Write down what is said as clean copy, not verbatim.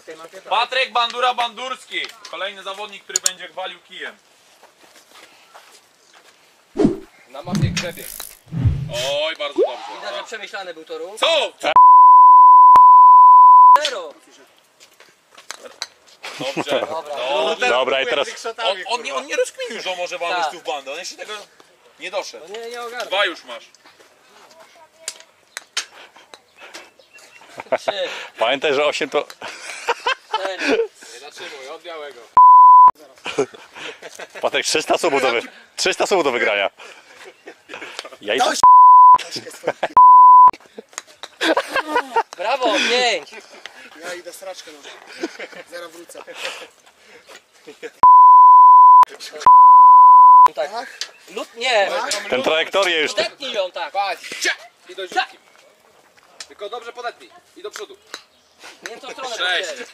Patryk Bandura-Bandurski. Kolejny zawodnik, który będzie gwalił kijem. Na mapie grzebie. Oj, bardzo dobrze. Widać, że przemyślany był to ruch. Co? Zero. Dobrze. Dobra. Dobra, i teraz On nie rozkminił, że on może walnąć Tak. tu w bandę. On jeszcze tego nie doszedł. Nie ogarnę. 2 już masz. 3, pamiętaj, że 8 to... 4. Nie zatrzymuj, od białego. Patryk, 300 subów do wygrania. Ja i tak... Brawo, 5. Ja idę straczkę, no. Zaraz wrócę. Tak. Lud nie. Ten trajektorię już... Odetnij ją tak. Patrz, cia! I do rzutki. Tylko dobrze podetnij. I do przodu. Nie w tą stronę. 6. Sześć.